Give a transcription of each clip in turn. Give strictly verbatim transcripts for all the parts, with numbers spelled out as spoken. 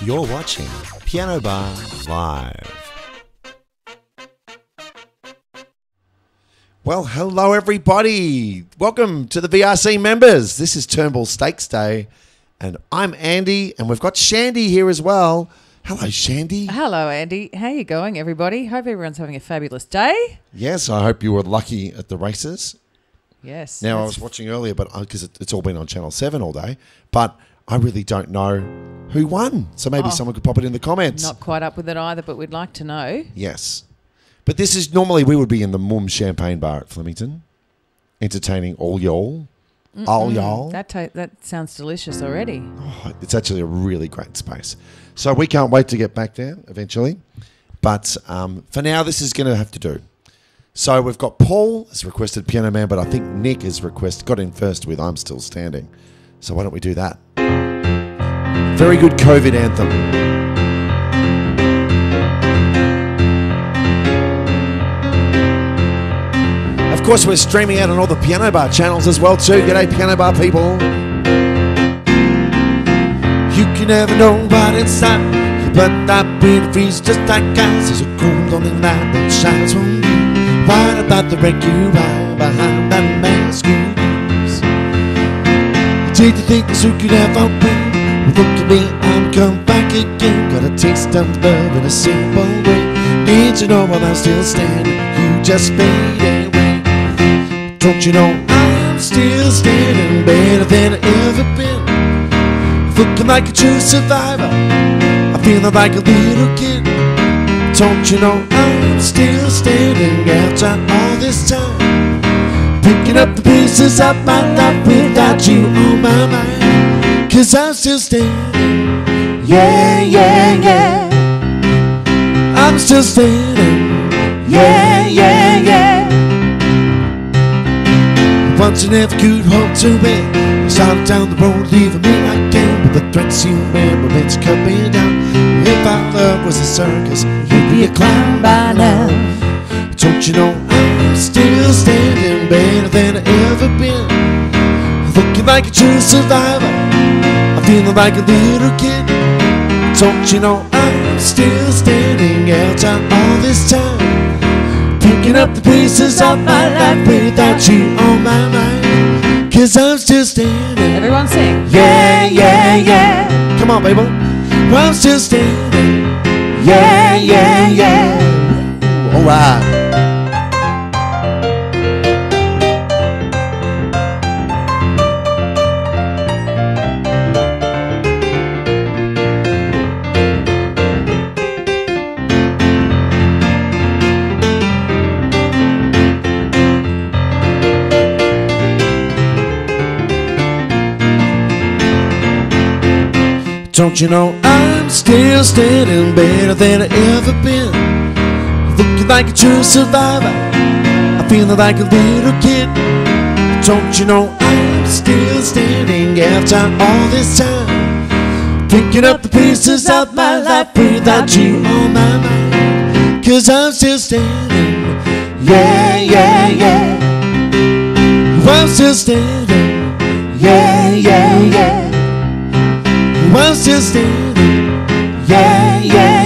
You're watching Piano Bar Live. Well, hello everybody. Welcome to the V R C Members. This is Turnbull Stakes Day, and I'm Andy, and we've got Shandy here as well. Hello, Shandy. Hello, Andy. How you going, everybody? Hope everyone's having a fabulous day. Yes, I hope you were lucky at the races. Yes. Now, I was watching earlier, but because it, it's all been on Channel seven all day, but I really don't know who won. So maybe Oh, someone could pop it in the comments. Not quite up with it either, but we'd like to know. Yes. But this is normally we would be in the Mum Champagne Bar at Flemington, entertaining all y'all. Mm-mm. All y'all. That ta- that sounds delicious already. Oh, it's actually a really great space. So we can't wait to get back there eventually. But um, for now, this is going to have to do. So we've got Paul has requested Piano Man, but I think Nick has requested, got in first with I'm Still Standing. So why don't we do that? Very good COVID anthem. Of course, we're streaming out on all the Piano Bar channels as well too. G'day, Piano Bar people. You can never know what inside, but that pretty freeze just like ice. There's a cool lonely light that shines from you. What about the wreck you ride behind that mask you use? Did you think this could ever win? Look at me, I'm come back again. Got a taste of love in a simple way. Need you know while I'm still standing, you just fade away. Don't you know I'm still standing, better than I ever been. Looking like a true survivor, I'm feeling like a little kid. Don't you know I'm still standing after all this time, picking up the pieces of my life without you on my mind. Cause I'm still standing, yeah, yeah, yeah. I'm still standing, yeah, yeah, yeah. Once you never could hope to win, started down the road leaving me again. With the threats you remember, it's coming down. If our love was a circus, you'd be a clown by now. Don't you know I'm still standing, better than I ever been. Looking like a true survivor, I'm feeling like a little kid. Don't you know I'm still standing after all this time, picking up the pieces of my life without you on my mind. Cause I'm still standing. Everyone sing. Yeah, yeah, yeah. Come on, people. I'm still standing. Yeah, yeah, yeah. All right. Don't you know I'm still standing, better than I ever been. Looking like a true survivor, I'm feeling like a little kid. Don't you know I'm still standing after all this time, picking up the pieces of my life without you on my mind. Cause I'm still standing, yeah, yeah, yeah. I'm still standing, yeah, yeah, yeah. I'm still standing, yeah, yeah,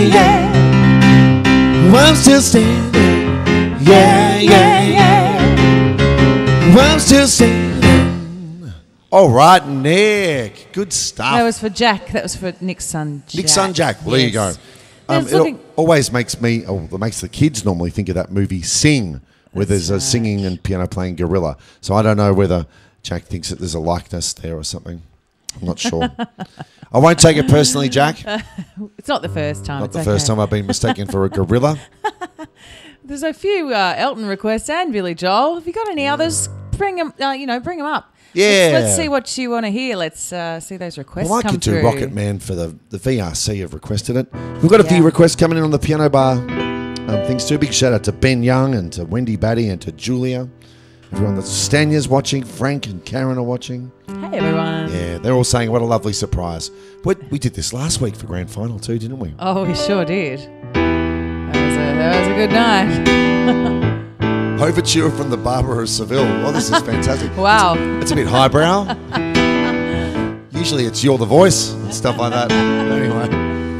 yeah. I'm still standing, yeah, yeah, yeah. I'm still standing. All right, Nick. Good stuff. That was for Jack. That was for Nick's son, Jack. Nick's son, Jack. Well, there you go. Yes. Um, There's it something- always makes me, oh, it makes the kids normally think of that movie Sing, where That's there's a right. singing and piano playing gorilla. So I don't know whether Jack thinks that there's a likeness there or something. I'm not sure. I won't take it personally, Jack. It's not the first time. Not it's the okay. first time I've been mistaken for a gorilla. There's a few uh, Elton requests and Billy Joel. Have you got any others? Bring them. Uh, you know, bring them up. Yeah. Let's, let's see what you want to hear. Let's uh, see those requests Well, I come could do through. Rocket Man for the, the V R C have requested it. We've got a Yeah. few requests coming in on the Piano Bar um, things too. Big shout out to Ben Young and to Wendy Batty and to Julia. Everyone that's Stanya's watching, Frank and Karen are watching. Hey, everyone. Yeah, they're all saying what a lovely surprise. We, we did this last week for Grand Final too, didn't we? Oh, we sure did. That was a, that was a good night. Overture from the Barber of Seville. Well, this is fantastic. Wow. It's, it's a bit highbrow. Usually it's You're the Voice and stuff like that. Anyway.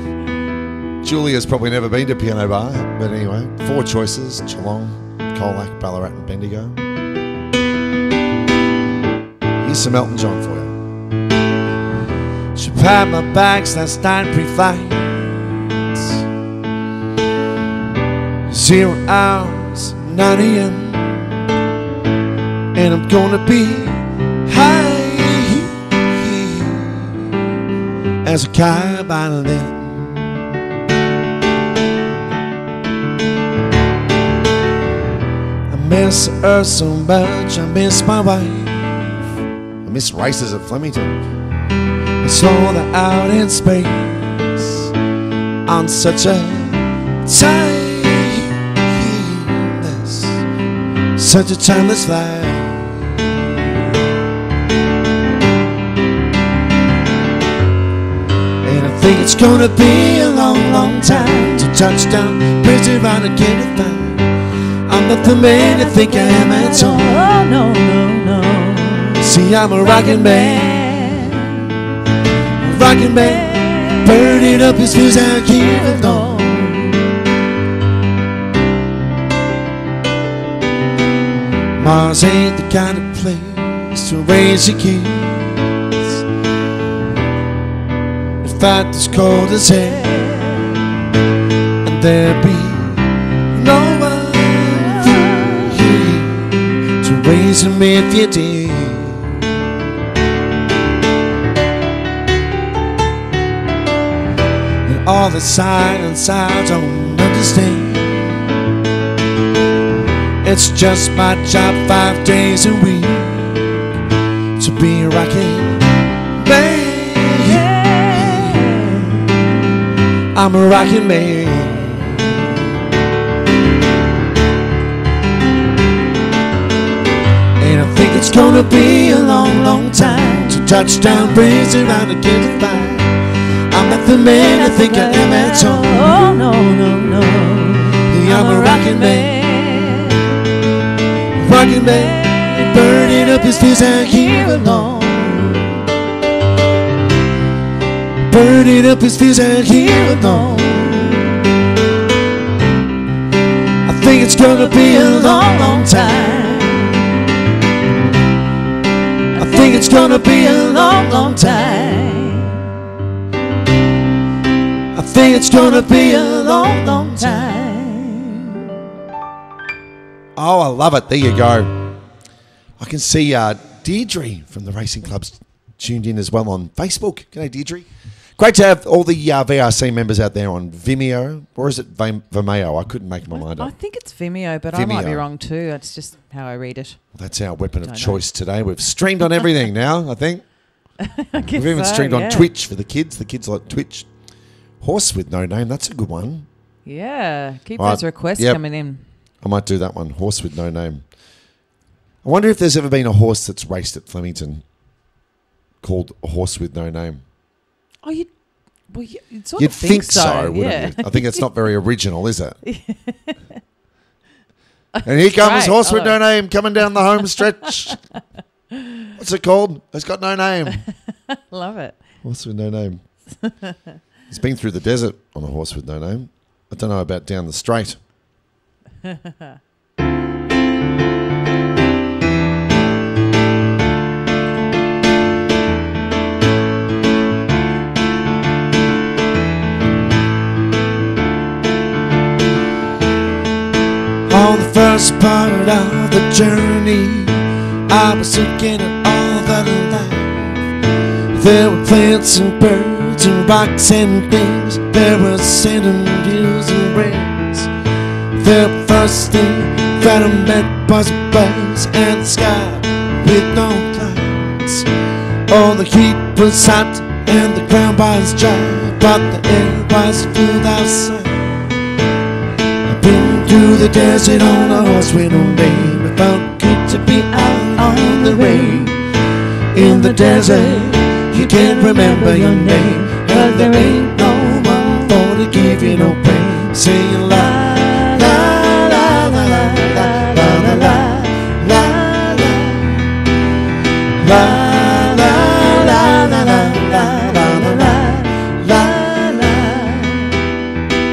Julia's probably never been to Piano Bar, but anyway, four choices: Geelong, Colac, Ballarat and Bendigo. Here's some Elton John for you. She packed my bags last night pre-flight. Zero hours, nine a.m. And I'm gonna be high as a kite by then. I miss her so much, I miss my wife. I miss races at Flemington. I saw that out in space on such a timeless, such a timeless life. And I think it's gonna be a long, long time to touchdown, busy around again to find I'm not the man you think I am at all. Oh, no, no, no. See, I'm a rockin' man, a rockin' man, burning up his fuse out here alone. Mars ain't the kind of place to raise your kids. In fact, it's cold as hell, and there'll be no one here to raise him if you did. All the silence I don't understand. It's just my job five days a week to be a rockin' man. I'm a rockin' man. And I think it's gonna be a long, long time to touchdown, raise around and get a fire. I'm not the man I think I am at all. Oh, no, no, no. Yeah, I'm a rockin' man, rockin' man, burning up his fuse out here alone. Burning up his fuse out here alone. I think it's gonna be a long, long time. I think it's gonna be a long, long time. I think it's gonna be a long, long time. Oh, I love it. There you go. I can see uh, Deirdre from the Racing Club's tuned in as well on Facebook. G'day, Deirdre. Great to have all the uh, V R C members out there on Vimeo. Or is it Vim- Vimeo? I couldn't make my mind I up. think it's Vimeo, but Vimeo. I might be wrong too. That's just how I read it. Well, that's our weapon of Don't choice today. We've streamed on everything now, I think. I guess We've even so, streamed yeah. on Twitch for the kids. The kids like Twitch. Horse with no name. That's a good one. Yeah, keep Right, those requests yep. coming in. I might do that one. Horse with no name. I wonder if there's ever been a horse that's raced at Flemington called a horse with no name. Oh, you, well, you you'd sort You'd of think, so, so, wouldn't yeah. you? I think it's not very original, is it? And here comes Great. horse with Hello. no name coming down the home stretch. What's it called? It's got no name. Love it. Horse with no name. He's been through the desert on a horse with no name. I don't know about down the straight. On the first part of the journey, I was looking at all that life. There were plants and birds and rocks and things. There were sand and hills and rains. The first thing that I met was birds and the sky with no clouds. Oh, the heat was hot and the ground was dry, but the air was full outside. I've been through the desert on a horse with no name. It felt good to be out on the range. In the desert, you can't remember your name, but there ain't no one for to give you no pain. Sing la la la la la la la la la la la la la la la la la la la.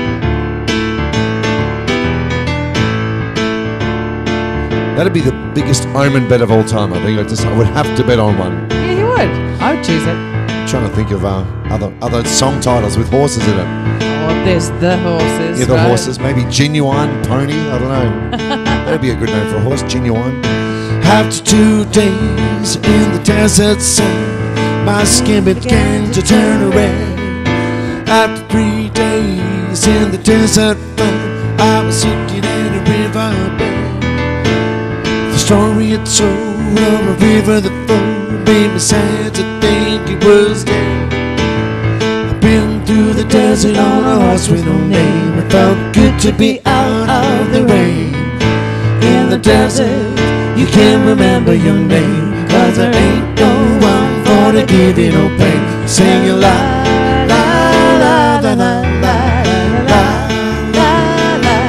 That'd be the biggest omen bet of all time. I think I just I would have to bet on one. Yeah, you would. I would choose it. I'm trying to think of uh, other other song titles with horses in it. Oh, there's the horses. Yeah, the right? horses. Maybe Genuine Pony. I don't know. That'd be a good name for a horse. Genuine. After two days in the desert sun, my skin began to turn red. After three days in the desert fun, I was sitting in a riverbed. The story it told of a river that flowed made me sad to think it was dead. I've been through the desert on a horse with no name. It felt good to be out of the rain. In the desert, you can't remember your name, 'cause there ain't no one for to give you no pain. Sing it la la la la la la la la la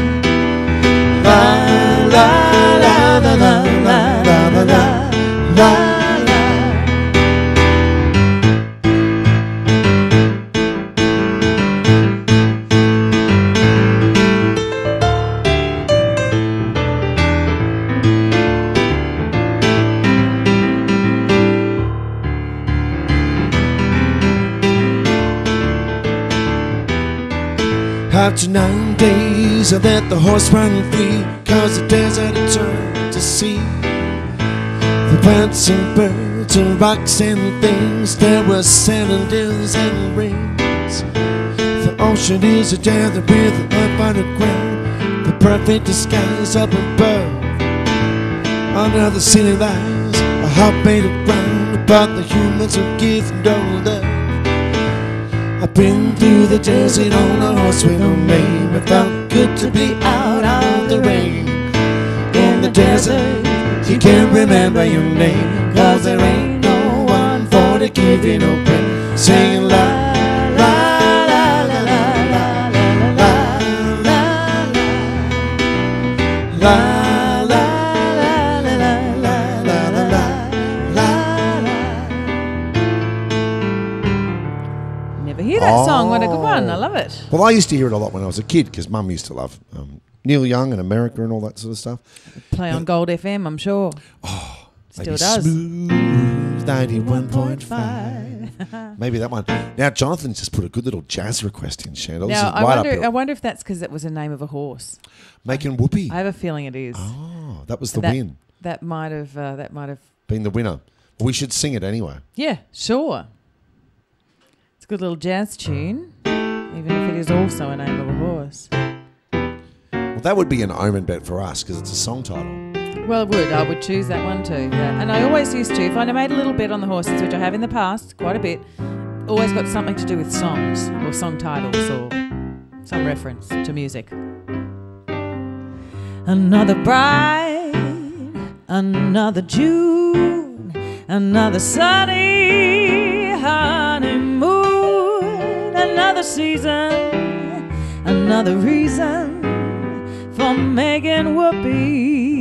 la la la la la la la. After nine days I let the horse run free, 'cause the desert had turned to sea. The plants and birds and rocks and things, there were sand and hills and rings. The ocean is a desert with an earth underground, the perfect disguise up above. Under the city lies a heart made of ground, but the humans who give no love. I've been through the desert on a horse with no name. It felt good to be out of the rain. In the desert, you can't remember your name, 'cause there ain't no one for to give you no pain. Singing la la la la la la la la la la. Hear that song? What a good one! I love it. Well, I used to hear it a lot when I was a kid, because Mum used to love um, Neil Young and America and all that sort of stuff. Play on Gold F M, I'm sure. Oh, still does. Smooth ninety-one point five. Maybe that one. Now, Jonathan's just put a good little jazz request in, Chandel. This Now, is I right wonder. up your- I wonder if that's because it was a name of a horse. Making whoopee. I have a feeling it is. Oh, that was the that, win. That might have. Uh, that might have been the winner. Well, we should sing it anyway. Yeah, sure. It's a good little jazz tune, even if it is also a name of a horse. Well, that would be an omen bet for us, because it's a song title. Well, it would. I would choose that one too. Yeah. And I always used to, if I made a little bet on the horses, which I have in the past, quite a bit, always got something to do with songs or song titles or some reference to music. Another bride, another June, another sunny honeymoon, another season, another reason for making whoopee.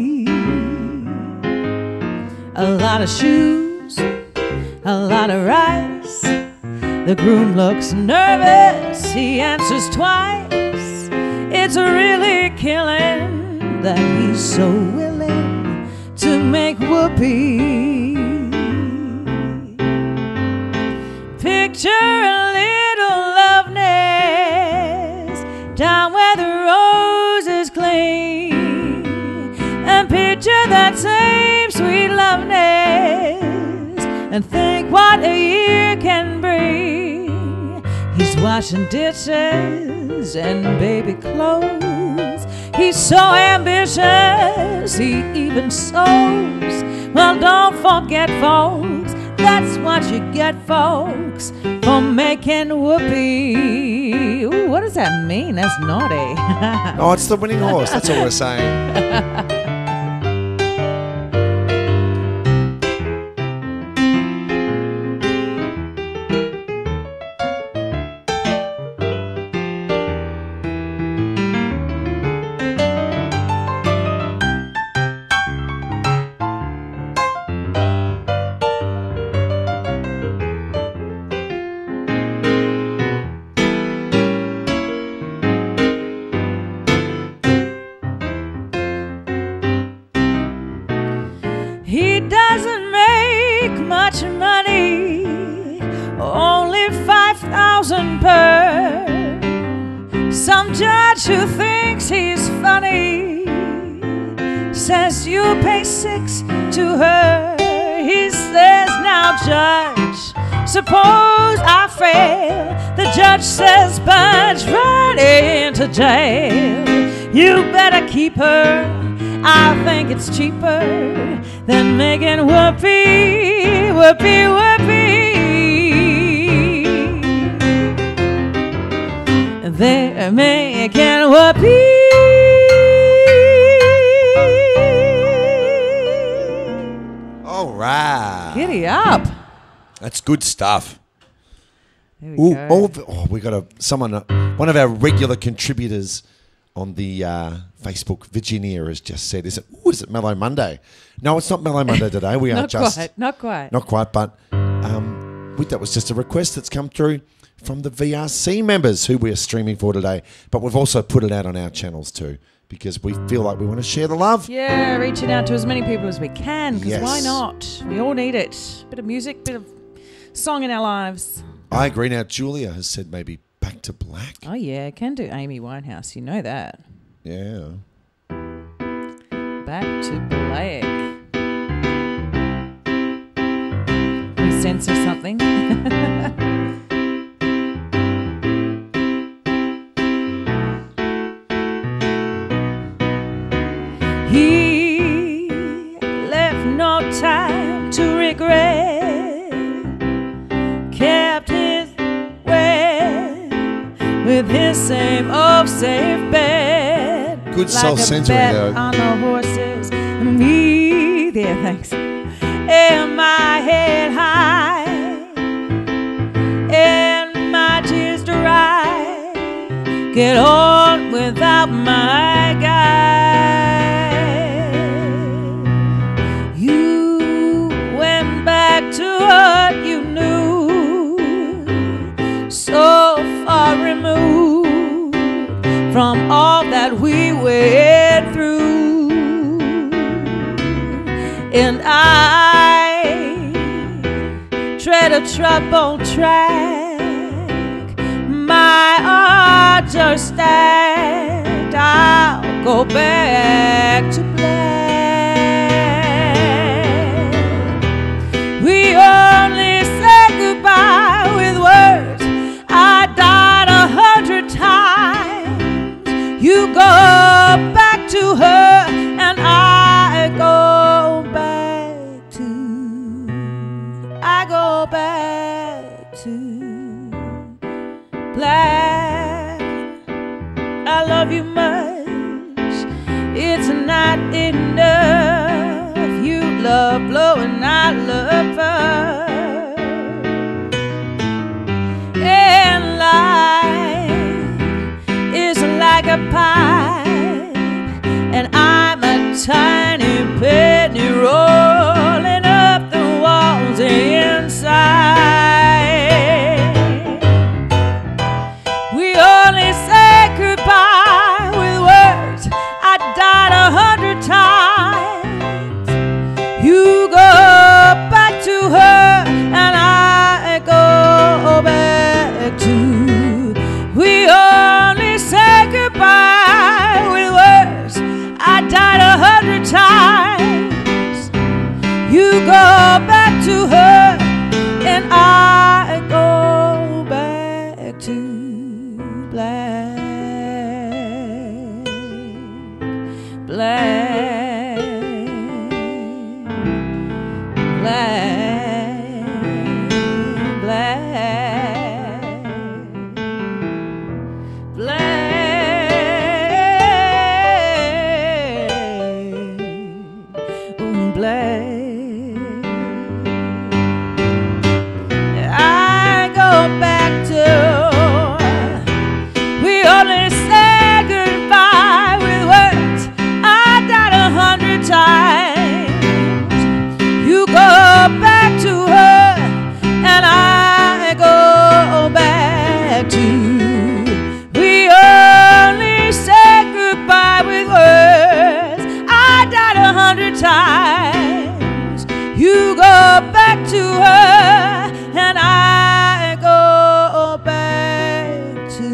A lot of shoes, a lot of rice. The groom looks nervous, he answers twice. It's really killing that he's so willing to make whoopee. Picture a little love nest down where the roses cling, and picture that same sweet love nest, and think what a year can bring. He's washing dishes and baby clothes. He's so ambitious, he even sews. Well, don't forget, folks, that's what you get, folks, for making whoopee. Ooh, what does that mean? That's naughty. Oh, it's the winning horse. That's all we're saying. much money, only five thousand per. Some judge who thinks he's funny says you pay six to her. He says, now judge, suppose I fail. The judge says, budge right into jail. You better keep her, I think it's cheaper than making whoopee, whoopee, whoopee. They're making whoopee. All right. Giddy up. That's good stuff. There we Ooh, go. oh, oh, we got a someone, uh, one of our regular contributors on the uh, Facebook, Virginia, has just said, "Is it? Ooh, is it Mellow Monday?" No, it's not Mellow Monday today. We are Not just quite, not quite. not quite, but um, we, that was just a request that's come through from the V R C members who we are streaming for today. But we've also put it out on our channels too, because we feel like we want to share the love. Yeah, reaching out to as many people as we can, because Yes. why not? We all need it. Bit of music, bit of song in our lives. I agree. Now, Julia has said maybe Back to Black. Oh yeah, can do Amy Winehouse. You know that. Yeah. Back to Black. We censor something. He left no time to regret, kept his way with his same old safe bet. Good like self-censoring, a bet though. on the horses. Me, there, thanks. And my head high, and my tears dry. Get on without my guy. You went back to what you knew, so far removed from all that we went through. And I tread a troubled track, my odds are stacked. I'll go back to black. We only said goodbye with words. I died a hundred times. You go back to her, and I go back to, I go back to black. I love you much. It's not enough. You love blowing, I love her. And life is like a pipe, and I'm a tiny penny rolling up the walls inside. We only say goodbye with words. I died a hundred times. You go back to her, and I go back to. We only say goodbye with words. I died a hundred times. You go back to her, and I go back to black. Black, black, black, black, ooh, black. I go back to, we only say goodbye with words. I died a hundred times. You go back to her, and I go back to. We only say goodbye with words. I died a hundred times. You go back to her, and I go back to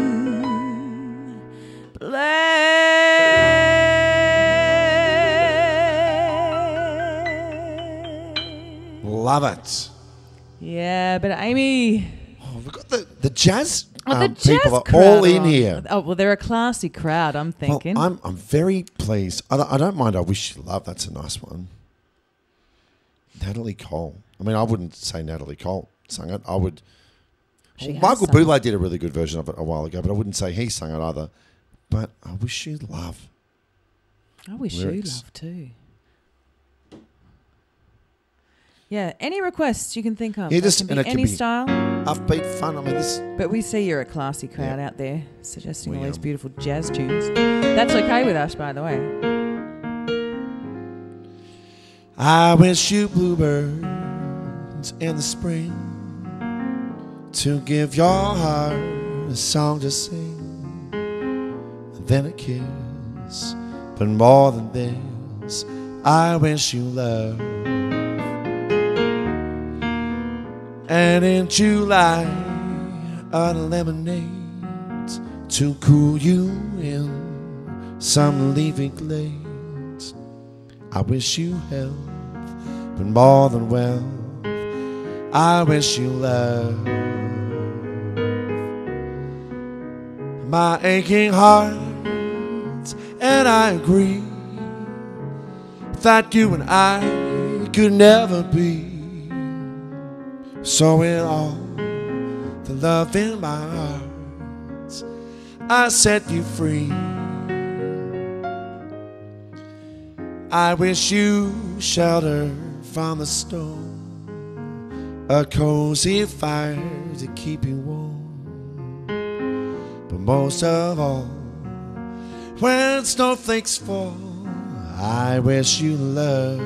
play. Love it. Yeah, but Amy... Oh, we've got the, the jazz, oh, the um, jazz people are crowd all are in on. here. Oh, well, they're a classy crowd, I'm thinking. Well, I'm, I'm very pleased. I don't, I don't mind I Wish You Love. That's a nice one. Natalie Cole. I mean, I wouldn't say Natalie Cole sang it. I would... She Well, has Michael sung Bublé did a really good version of it a while ago, but I wouldn't say he sang it either. But I Wish You Love. I wish lyrics. you love too. Yeah, any requests you can think of. Yeah, That just- can be and it can any be- style. Upbeat fun. I mean, this... But we see you're a classy crowd Yeah. out there suggesting We, all these um, beautiful jazz tunes. That's okay with us, by the way. I wish you bluebirds in the spring to give your heart a song to sing, and then a kiss. But more than this, I wish you love. And in July, a lemonade to cool you in some leafy glades. I wish you health, but more than wealth, I wish you love. My aching heart, and I agree that you and I could never be. So in all the love in my heart, I set you free. I wish you shelter from the storm, a cozy fire to keep you warm. But most of all, when snowflakes fall, I wish you love.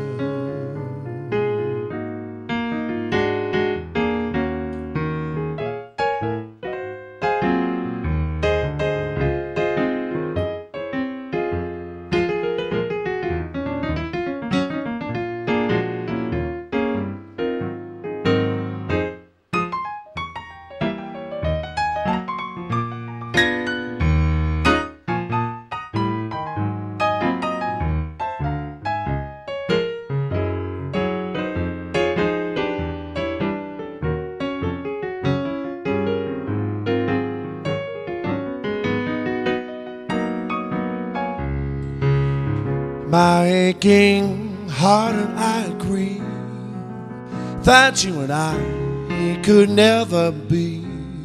My aching heart and I agree that you and I could never be.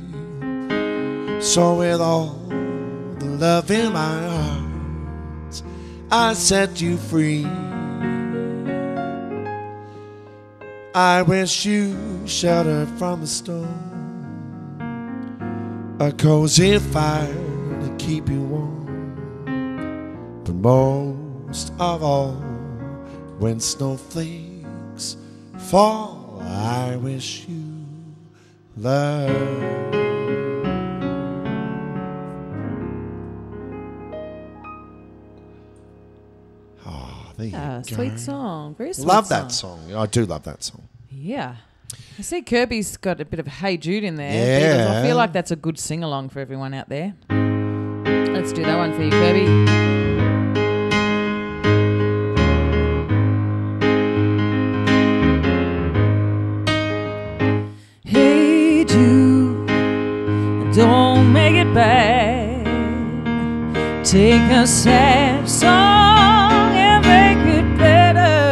So with all the love in my heart, I set you free. I wish you shelter from the storm, a cozy fire to keep you warm. But most of all, when snowflakes fall, I wish you love. Oh, there you Ah, go. sweet song. Very sweet Love song. that song. I do love that song. Yeah. I see Kirby's got a bit of Hey Jude in there. Yeah. I feel like that's a good sing-along for everyone out there. Let's do that one for you, Kirby. Hey Jude, don't make it bad. Take a sad song and make it better.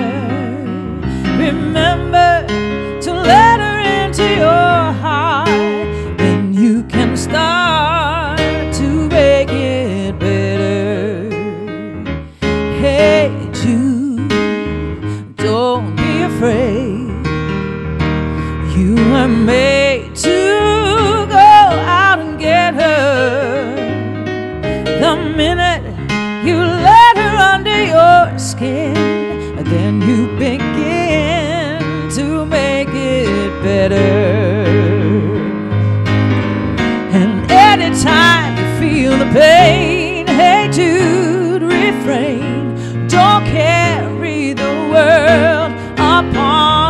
Remember to let her into your heart, then you can start to make it better. Hey Jude, don't be afraid. You were made to go out and get her. The minute you let her under your skin, then you begin to make it better. And anytime you feel the pain, hey Jude, refrain. Don't carry the world upon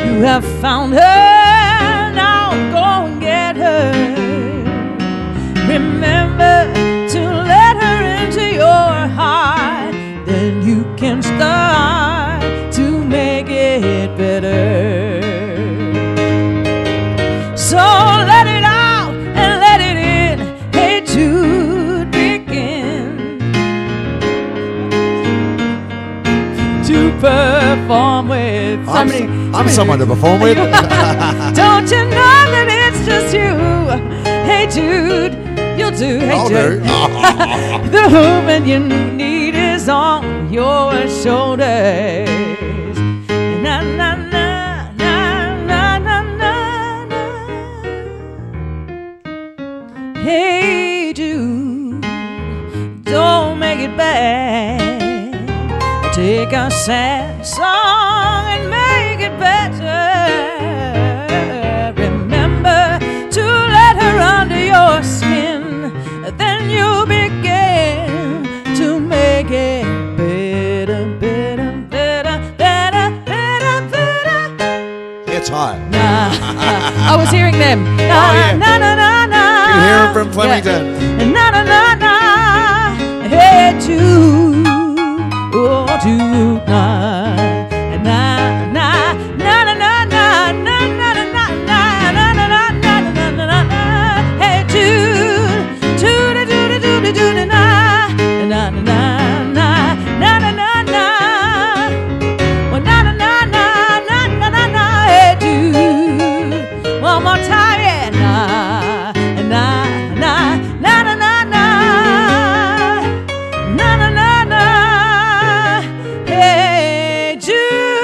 You have found her, now go and get her. Remember to let her into your heart, then you can start to make it better. So let it out and let it in. Hey Jude, begin to perform with somebody. I'm, I'm someone to perform with. Don't you know that it's just you? Hey Jude, you'll do. Hey I'll Jude. do. The movement you need is on your shoulders. Na na na na na na na na. Hey Jude, don't make it bad. Take a sad song and make it better. Remember to let her under your skin, then you'll begin to make it better, better, better, better, better, better. It's high. Nah, I was hearing them. Nah, Oh, yeah. nah, nah, nah, nah. You can hear 'em from Flemington. Yeah. Nah, nah, nah, nah. Hey, Jude. Oh, Jude, nah. Nah, nah, nah, nah, nah, nah, nah, nah, nah, nah, nah, nah, nah, nah, nah, nah, nah. Hey, Jude. Jude, Jude, Jude, Jude, nah. Nah, nah, nah, nah, nah, nah, nah, nah. Well, nah, nah, nah, nah, nah, nah, nah, nah. Hey, Jude. One more time, yeah. Nah, nah, nah, nah, nah, nah, nah. Nah, nah, nah, nah. Hey, Jude.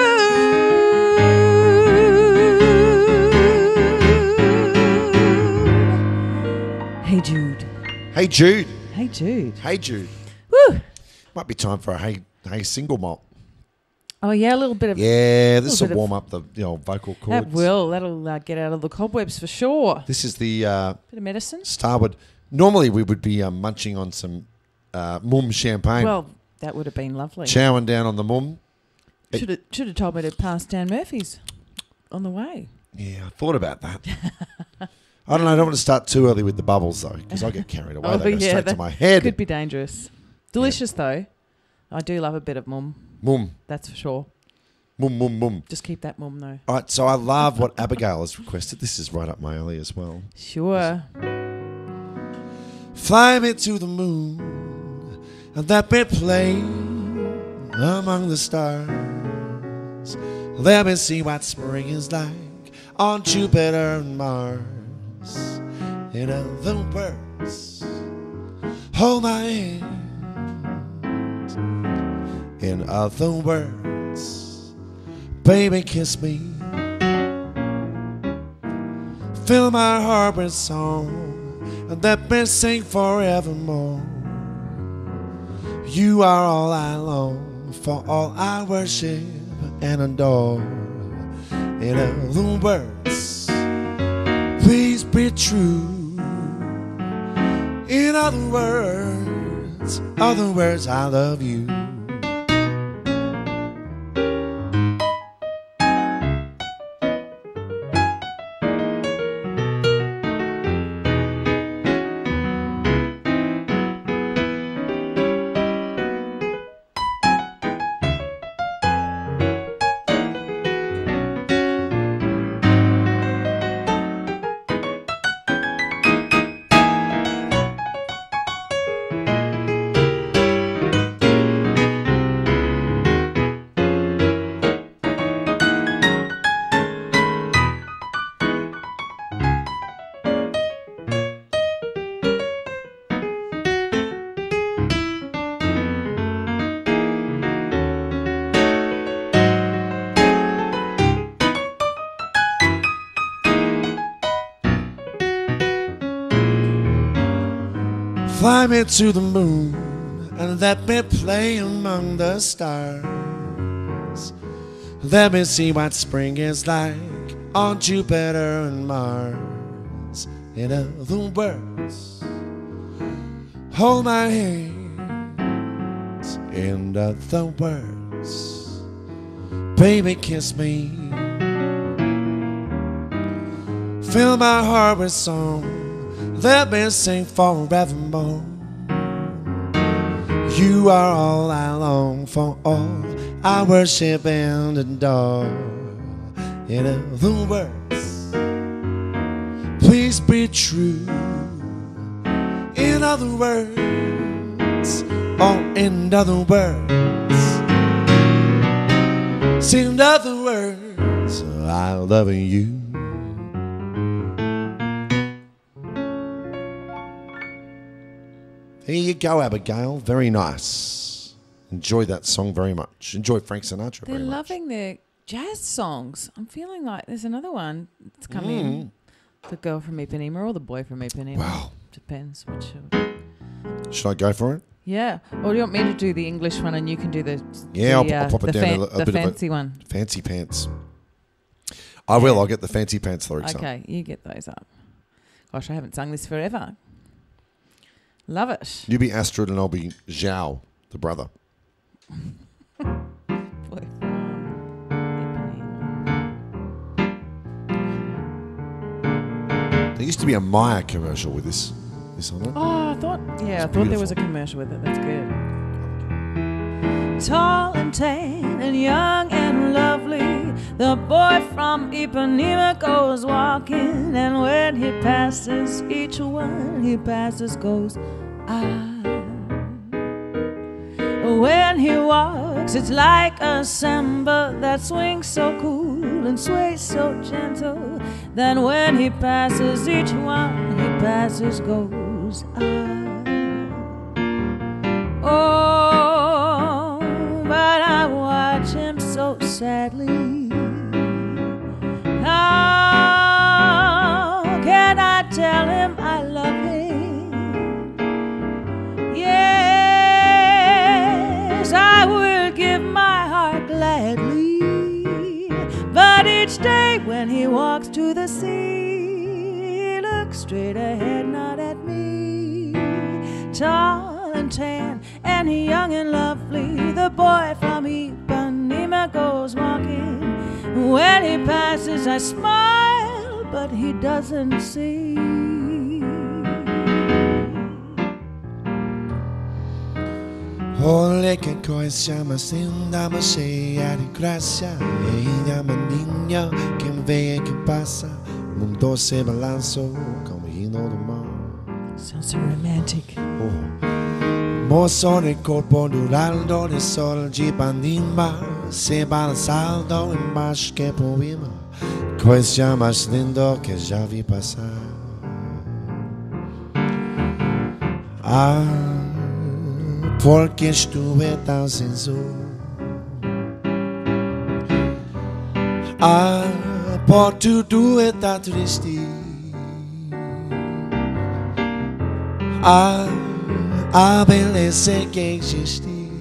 Hey, Jude. Hey Jude. Hey, Jude. Hey Jude. Woo. Might be time for a hey hey single malt. Oh, yeah, a little bit of... Yeah, this Little will bit of- warm up the you know vocal cords. That will. That'll uh, get out of the cobwebs for sure. This is the uh, Bit of medicine. Starwood. Normally we would be um, munching on some uh, mum champagne, Well, that would have been lovely. chowing down on the mum. Should have should have told me to pass Dan Murphy's on the way. Yeah, I thought about that. I don't know. I don't want to start too early with the bubbles though, because I get carried away. they go straight to that my head. could be dangerous. Delicious though. I do love a bit of mum. Mum, That's for sure. mum, mum, mum. Just keep that mum though. All right, so I love what Abigail has requested. This is right up my alley as well. Sure. Fly me to the moon, and that be playing among the stars. Let me see what spring is like on Jupiter and Mars. In other words, hold my hand. In other words, baby, kiss me. Fill my heart with song, and let me sing forevermore. You are all I long for, all I worship and adore. In other words, please be true. In other words, other words, I love you. Fly me to the moon and let me play among the stars. Let me see what spring is like on Jupiter and Mars. In other words, hold my hand. In other words, baby, kiss me. Fill my heart with song, let me sing forevermore. You are all I long for, all I worship and adore. In other words, please be true. In other words, oh, in other words, see, in other words, I love you. There you go, Abigail. Very nice. Enjoy that song very much. Enjoy Frank Sinatra They're very much. loving their jazz songs. I'm feeling like there's another one that's coming Mm. in. The girl from Ipanema or the boy from Ipanema. Wow. Depends which. Should I go for it? Yeah. Or do you want me to do the English one and you can do the Yeah, the, I'll, I'll pop the it down fan- a, a the bit fancy of a one. fancy pants. I will. I'll get the fancy pants lyrics up. Okay, you get those up. Gosh, I haven't sung this forever. Love it. You be Astrid and I'll be Zhao, the brother. Boy from Ipanema. There used to be a Maya commercial with this, this on it. Oh, I thought, yeah, I It's thought there was a beautiful. commercial with it. That's good. Tall and tan and young and lovely, the boy from Ipanema goes walking, and when he passes each one he passes goes, ah. When he walks, it's like a samba that swings so cool and sways so gentle. Then when he passes each one he passes goes, ah. Oh, but I watch him so sadly. How can I tell him I love him? Yes, I will give my heart gladly. But each day when he walks to the sea, he looks straight ahead, not at me. Tall and tan and young and lovely, the boy from Ipanema goes walking. When he passes I smile, but he doesn't see. Olha que coisa mais linda, mais cheia de graça. Ella, uma niña que me vê e que passa. O mundo se balançou como hino do mar. Sounds so romantic. Oh. Mozo de corpo durando de sol de Ipanema, se balançando em mais que poema. Coisa mais linda que já vi passar. Ah, porque estuve tão sensual. Ah, por tudo é tão triste. Ah, a beleza que existe,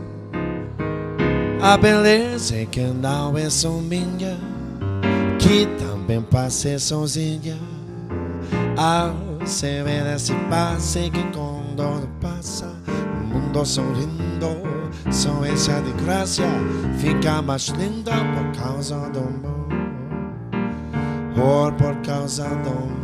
a beleza que não é só minha, que também passa sozinha. Ah, se vê esse passe que quando passa, o mundo sorrindo, só essa de graça fica mais linda por causa do amor, or por causa do amor.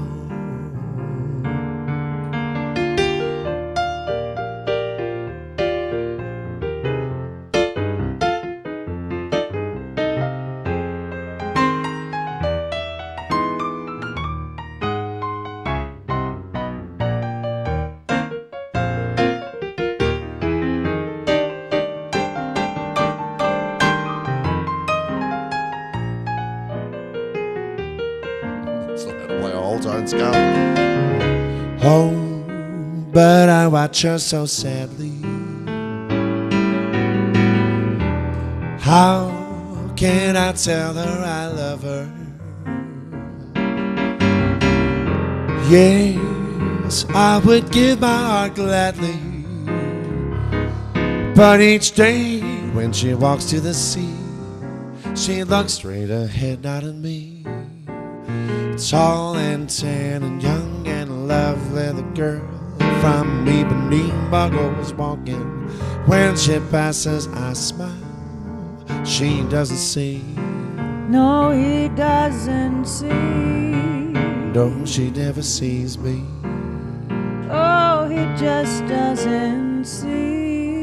Oh, but I watch her so sadly. How can I tell her I love her? Yes, I would give my heart gladly. But each day when she walks to the sea, she looks straight ahead, not at me. Tall and tan and young and lovely, the girl from Ipanema goes walking. When she passes, I smile. She doesn't see. No, he doesn't see. And oh, she never sees me. Oh, he just doesn't see.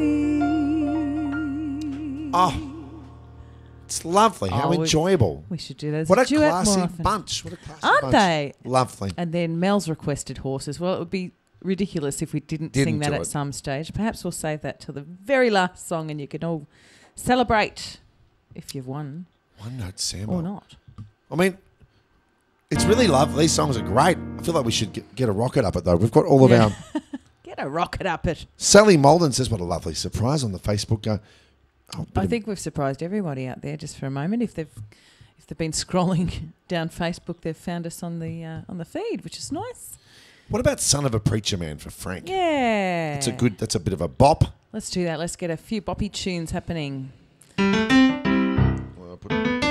Oh, it's lovely. How Oh, we- enjoyable. We should do that. as What a duet more classy often. bunch. What a classy Aren't bunch. they? Lovely. And then Mel's requested horses. Well, it would be ridiculous if we didn't, Didn't sing that do at it. some stage. Perhaps we'll save that till the very last song and you can all celebrate if you've won One Note Sam. or not. I mean, it's really lovely. These songs are great. I feel like we should get, get a rocket up it, though. We've got all of Yeah. our... Get a rocket up it. Sally Molden says, what a lovely surprise on the Facebook. Go, oh, bit I of- think we've surprised everybody out there just for a moment. If they've if they've been scrolling down Facebook, they've found us on the uh, on the feed, which is nice. What about Son of a Preacher Man for Frank? Yeah. That's a good, that's a bit of a bop. Let's do that. Let's get a few boppy tunes happening. Well, I'll put it-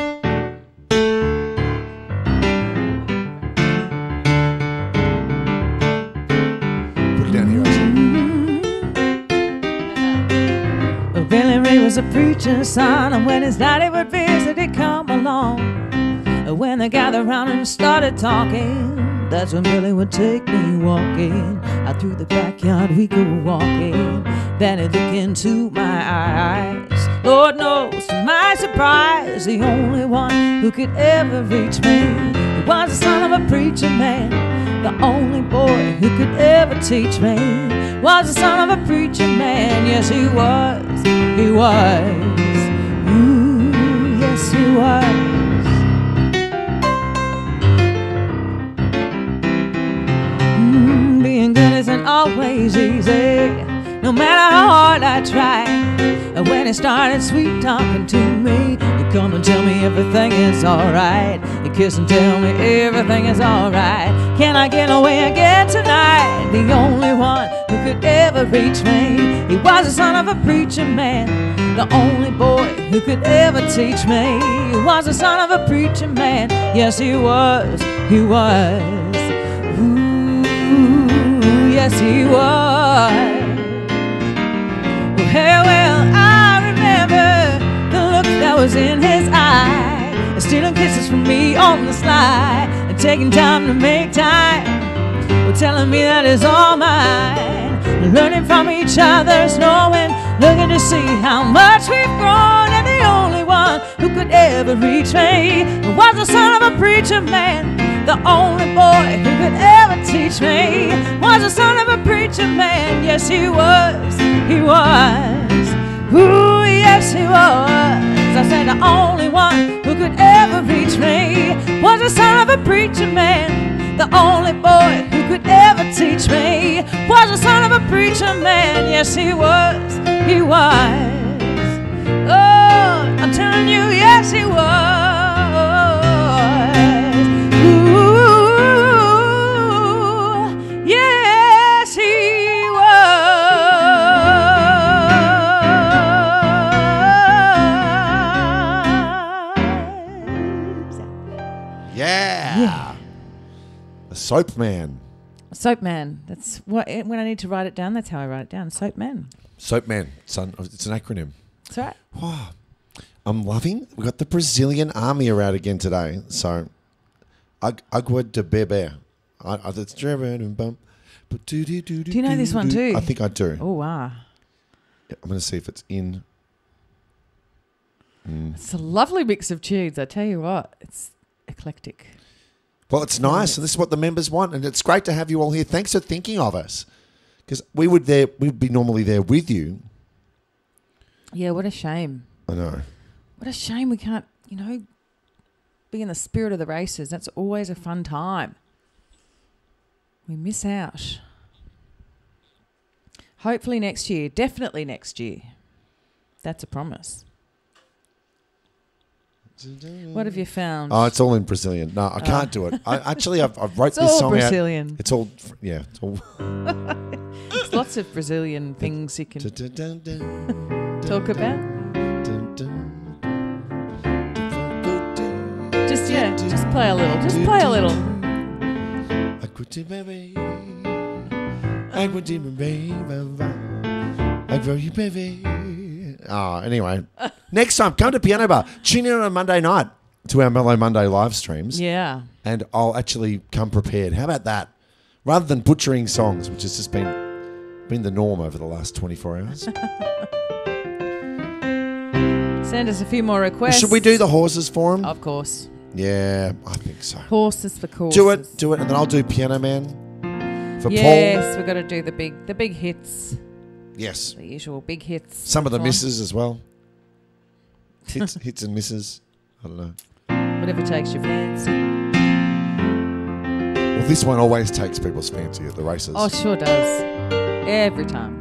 Put it down here, actually. Well, Billy Ray was a preacher's son, and when his daddy would visit, he'd come along. And when they gathered round and started talking, that's when Billy would take me walking. Out through the backyard we go walking. Then he'd look into my eyes. Lord knows, to my surprise, the only one who could ever reach me, he was the son of a preacher man. The only boy who could ever teach me was the son of a preacher man. Yes, he was, he was. Ooh, yes, he was. Mm, being good isn't always easy, no matter how hard I try. And when he started sweet talking to me, he'd come and tell me everything is alright. He'd kiss and tell me everything is alright. Can I get away again tonight? The only one who could ever reach me, he was the son of a preacher man. The only boy who could ever teach me, he was the son of a preacher man. Yes, he was, he was. Ooh, yes, he was. Hey, well, I remember the look that was in his eye, stealing kisses from me on the sly, and taking time to make time, well, telling me that it's all mine, learning from each other, knowing, looking to see how much we've grown, and the only one who could ever reach me was the son of a preacher man. The only boy who could ever teach me was the son of a preacher man. Yes, he was, he was. Ooh, yes, he was. I said the only one who could ever reach me was the son of a preacher man. The only boy who could ever teach me was the son of a preacher man. Yes, he was, he was. Oh, I'm telling you, yes, he was. Yeah. The Soap Man. Soap Man. That's what when I need to write it down. That's how I write it down. Soap Man. Soap Man. Son, it's an acronym. That's right. Wow. I'm loving. We got the Brazilian army around again today. So, Ag- Agua de Bebe. I, I, it's driven bum. Do you know this one too? I think I do. Oh wow. Yeah, I'm going to see if it's in. Mm. It's a lovely mix of tunes. I tell you what, it's eclectic. Well, it's nice, and this is what the members want, and it's great to have you all here. Thanks for thinking of us, because we would there we'd be normally there with you. Yeah, what a shame. I know. What a shame we can't, you know, be in the spirit of the races. That's always a fun time. We miss out. Hopefully next year. Definitely next year. That's a promise. What have you found? Oh, it's all in Brazilian. No, I can't Oh. do it. I actually, I've, I've wrote It's this all song Brazilian. out. It's all, yeah. It's all. There's lots of Brazilian things you can talk about. Just, yeah, just play a little. Just play a little. Oh, anyway. Next time, come to Piano Bar. Tune in on a Monday night. to our Mellow Monday live streams. Yeah. And I'll actually come prepared. How about that? Rather than butchering songs, which has just been been the norm over the last twenty-four hours. Send us a few more requests. Should we do the horses for him? Of course. Yeah, I think so. Horses for courses. Do it, do it, and then I'll do Piano Man for yes, Paul. Yes, we've got to do the big, the big hits. Yes. The usual big hits. Some of the Fine. misses as well. Hits, hits and misses. I don't know. Whatever takes your fancy. Well, this one always takes people's fancy at the races. Oh, it sure does. Every time.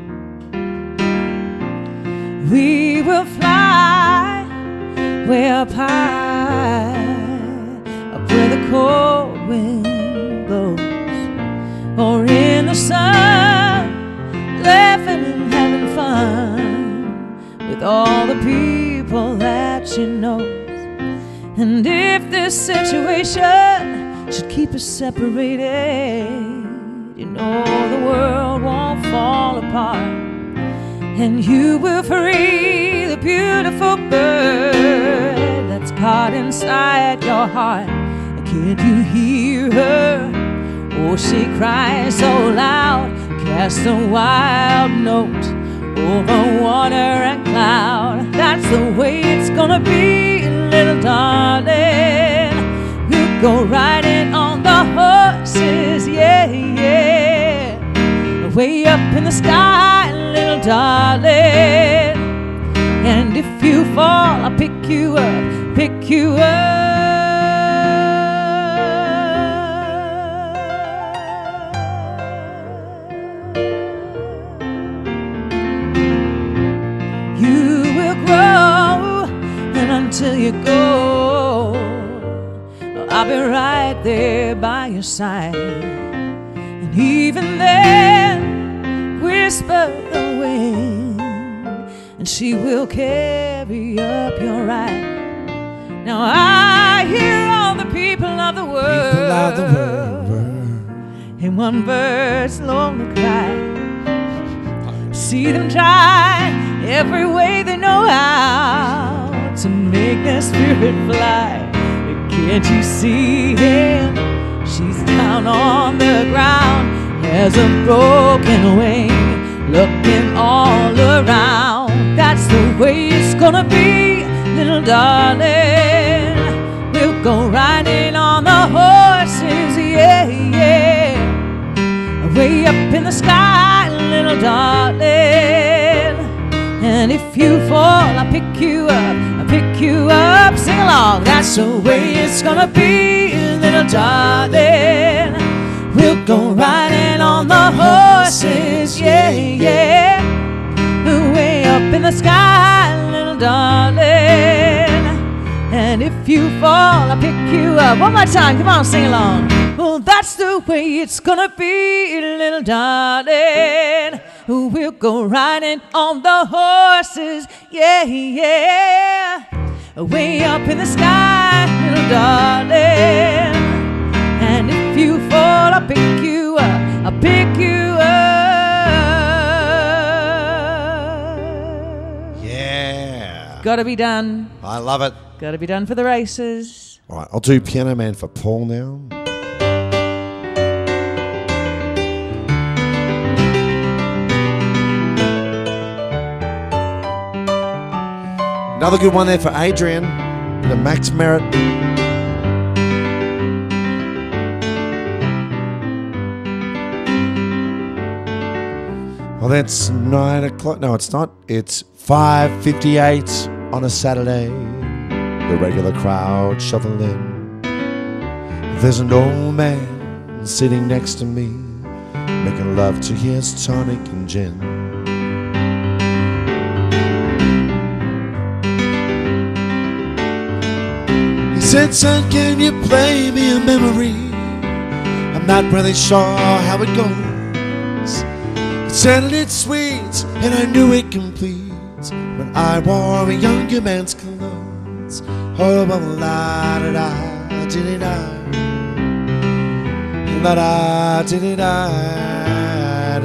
We will fly way up high, up where the cold wind blows, or in the sun, laughing and having fun with all the people that she knows. And if this situation should keep us separated, you know the world won't fall apart, and you will free the beautiful bird that's caught inside your heart. Can't you hear her? Oh, she cries so loud, cast a wild note over water and cloud. That's the way it's gonna be, little darling. We'll go riding on the horses, yeah, yeah, way up in the sky, little darling. And if you fall, I'll pick you up, pick you up. You will grow, and until you go, I'll be right there by your side. And even then, whisper the wind, and she will carry up your ride. Now I hear all the people of the world, People of the world. in one bird's lonely cry. See them try every way they know how to make their spirit fly. Can't you see him? She's down on the ground, has a broken wing, looking all around. That's the way it's gonna be, little darling. We'll go riding on the horses, yeah, yeah, way up in the sky, little darling. And if you fall, I'll pick you up, I'll pick you up. Sing along. That's the way it's gonna be, little darling. We'll go riding on the horses, yeah, yeah, way up in the sky, little darling. And if you fall, I'll pick you up. One more time, come on, sing along. Well, that's the way it's gonna be, little darling. We'll go riding on the horses, yeah, yeah, way up in the sky, little darling. And if you fall, I'll pick you up, I'll pick you up. Yeah. Gotta be done. I love it. Gotta be done for the races. All right, I'll do Piano Man for Paul now. Another good one there for Adrian, the Max Merritt. Well, that's nine o'clock. No, it's not. It's five fifty-eight on a Saturday. The regular crowd shuffle in. There's an old man sitting next to me, making love to his tonic and gin. He said, son, can you play me a memory? I'm not really sure how it goes. It sounded it sweet, and I knew it complete when I wore a younger man's clothes. Oh, la da da, did da, la da, did da, da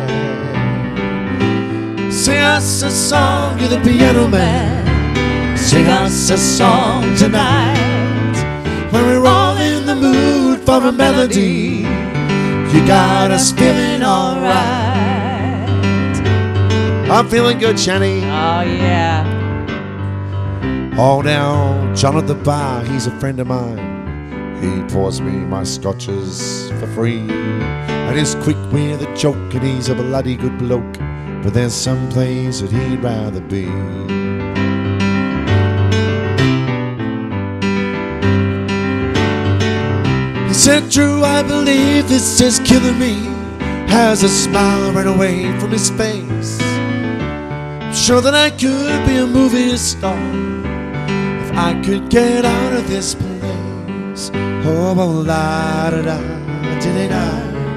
da. Sing us a song, you're the piano man. Sing us a song tonight. When we're all in the mood for a melody, you got us feeling alright. I'm feeling good, Shani. Oh, yeah. Oh, now, John at the bar, he's a friend of mine. He pours me my scotches for free. And he's quick with a joke, and he's a bloody good bloke. But there's some place that he'd rather be. He said, Drew, I believe this is killing me. Has a smile right away from his face. I'm sure that I could be a movie star if I could get out of this place. Oh, la da da, did da,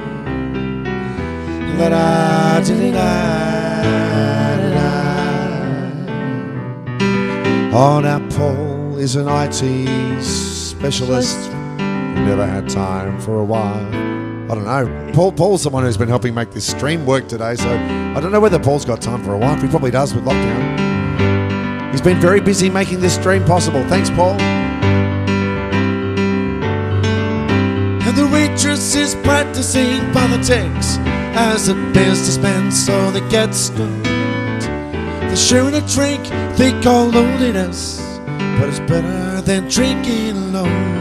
la da, did da, da. Oh, now Paul is an I T specialist. Never had time for a while. I don't know. Paul, Paul's the one who's been helping make this stream work today, so I don't know whether Paul's got time for a wife. He probably does with lockdown. He's been very busy making this stream possible. Thanks, Paul. And the waitress is practicing politics as the businessmen so they get stumped. They're sharing a drink they call loneliness, but it's better than drinking alone.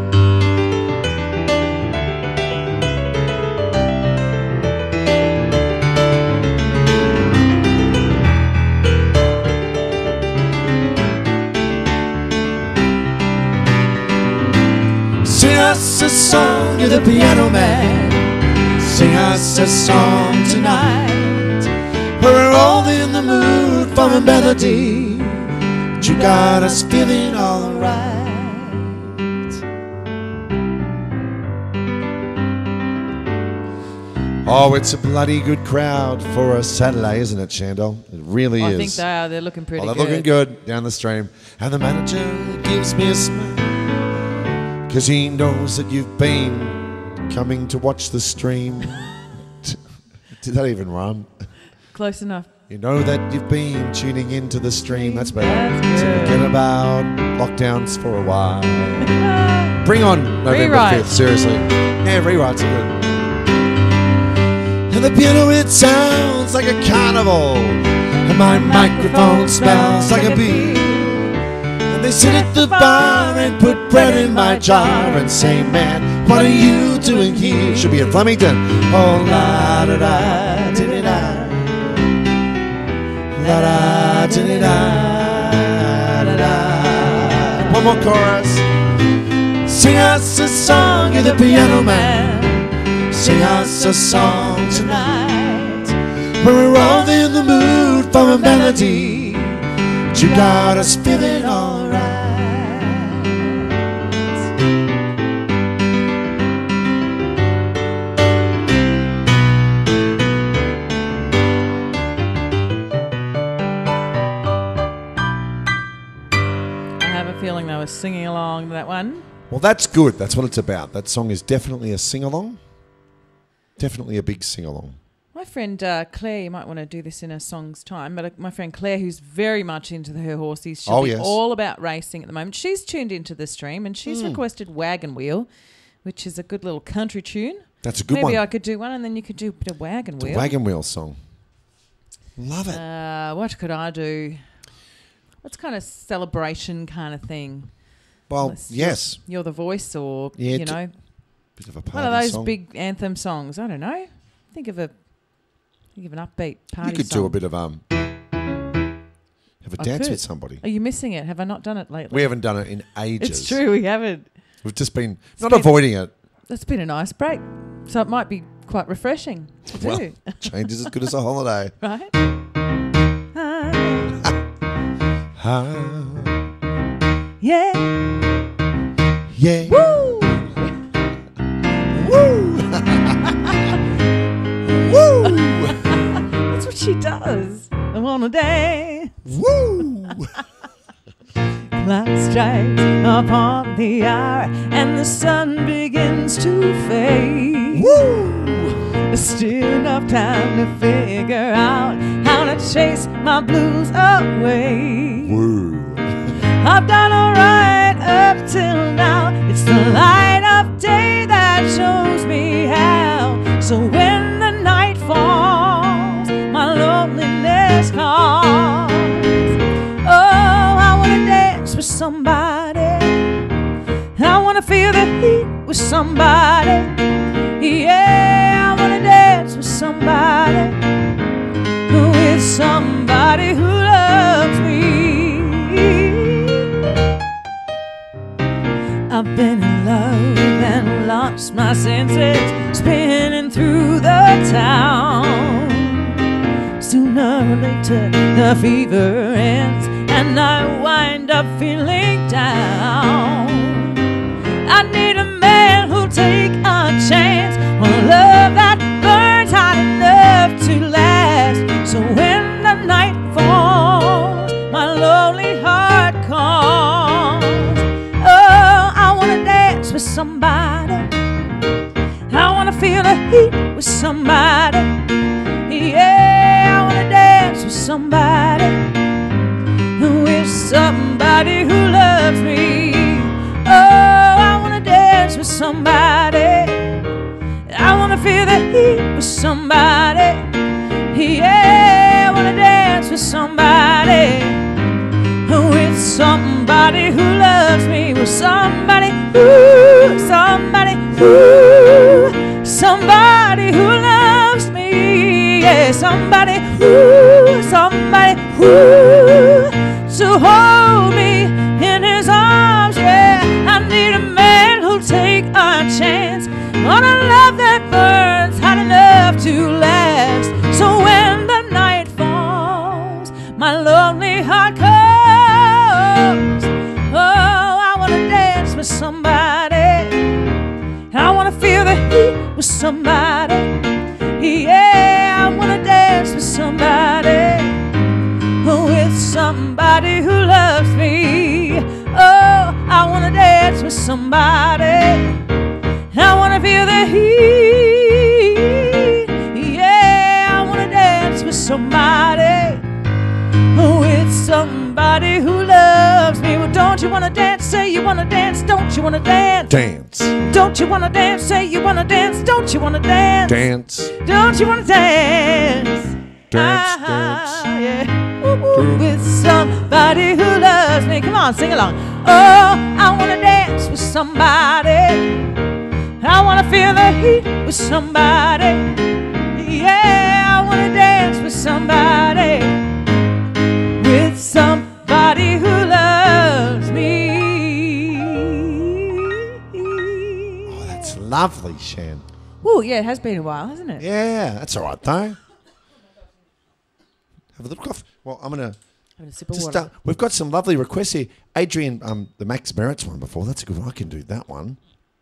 Sing us a song, you're the piano man. Sing us a song tonight. We're all in the mood for a melody, but you got us feeling alright. Oh, it's a bloody good crowd for a Saturday, isn't it, Shandol? It really I is. think they are. They're looking pretty oh, they're good. looking good down the stream. And the manager gives me a smile, 'cause he knows that you've been coming to watch the stream. Did that even rhyme? Close enough. You know that you've been tuning into the stream. That's better. That's good. So forget about lockdowns for a while. Bring on November Rewrite. fifth, seriously. Yeah, rewrites are good. And the piano, it sounds like a carnival, and my microphone smells like a bee. They sit at the bar and put bread in my jar and say, man, what are you doing here? Should be in Flemington. Oh, la da da, did it da, la da, did it da, da da. One more chorus. Sing us a song, you're the piano man. Sing us a song tonight. We're all in the mood for a melody. You got us feeling alright. I have a feeling they were singing along to that one. Well, that's good. That's what it's about. That song is definitely a sing-along. Definitely a big sing-along. My friend uh, Claire, you might want to do this in a song's time, but uh, my friend Claire, who's very much into the, her horses, she'll Oh, be yes. all about racing at the moment. She's tuned into the stream and she's Mm. requested Wagon Wheel, which is a good little country tune. That's a good Maybe one. I could do one and then you could do a bit of Wagon It's a Wheel. Wagon Wheel song. Love it. Uh, what could I do? What's kind of celebration kind of thing? well, Unless yes. You're, you're the voice or, Yeah, you d- know, Bit of a party one of those song. big anthem songs. I don't know. Think of a think of an upbeat party You could song. do a bit of um. Have a I dance could. with somebody. Are you missing it? Have I not done it lately? We haven't done it in ages. It's true, we haven't. We've just been not been- avoiding it. It's been a nice break. So it might be quite refreshing to do. Well, change is as good as a holiday. Right? Ah, Yeah. yeah. Woo! Woo! Woo! That's what she does. I want to dance. Woo! Clock strikes upon the hour and the sun begins to fade. Woo! There's still enough time to figure out how to chase my blues away. Woo! I've done alright up till now. It's the light of day that shows me how. So when the night falls, my loneliness calls. Oh, I wanna dance with somebody. I wanna feel the heat with somebody. Yeah, I wanna dance with somebody. With somebody who loves me. I've been in love and lost my senses, spinning through the town. Sooner or later the fever ends and I wind up feeling down. I need a man who'll take a chance on a love that burns hot enough to last. So when the night falls, my lonely heart calls. Oh, I wanna dance with somebody. I wanna feel the heat with somebody. Yeah, I wanna dance with somebody. With somebody who loves me. Oh, I wanna dance with somebody. I wanna feel the heat with somebody. Yeah, I wanna dance with somebody. With somebody who loves me. With somebody, ooh, somebody, ooh, somebody who loves me. Yeah, somebody, ooh, somebody, ooh, to hold me in his arms. Yeah, I need a man who'll take a chance on a love that burns hot enough to last. So when the night falls, my lonely heart comes. Oh, I wanna dance with somebody. I wanna feel the heat with somebody. Yeah, I wanna dance with somebody. With somebody who loves me. Oh, I wanna dance with somebody. I wanna feel the heat. Yeah, I wanna dance with somebody. With somebody who loves me. Well, don't you wanna dance? Say you wanna dance. Don't you wanna dance? Dance. Don't you wanna dance? Say you wanna dance. Don't you wanna dance? Dance. Don't you wanna dance? Dance, Ah, dance. yeah. Woo, woo. With somebody who loves me. Come on, sing along. Oh, I wanna dance with somebody. I wanna feel the heat with somebody. Yeah, I wanna dance with somebody. With somebody who loves me. Oh, that's lovely, Shan. Oh, yeah, it has been a while, hasn't it? Yeah, that's all right, though. Have a little cough. Well, I'm going to... Having a sip of Just, water. uh, we've got some lovely requests here. Adrian, um, the Max Merritt's one before. That's a good one. I can do that one.